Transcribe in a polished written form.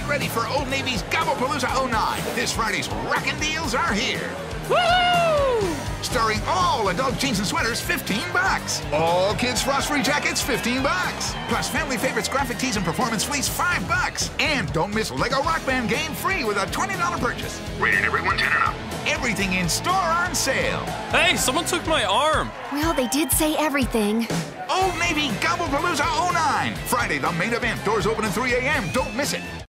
Get ready for Old Navy's Gobblepalooza '09. This Friday's rockin' deals are here. Woohoo! Starring all adult jeans and sweaters, $15. All kids frost-free jackets, $15. Plus family favorites, graphic tees and performance fleece, $5. And don't miss Lego Rock Band game free with a $20 purchase. Rated everyone 10 and up. Everything in store on sale. Hey, someone took my arm. Well, they did say everything. Old Navy Gobblepalooza '09. Friday, the main event. Doors open at 3 a.m. Don't miss it.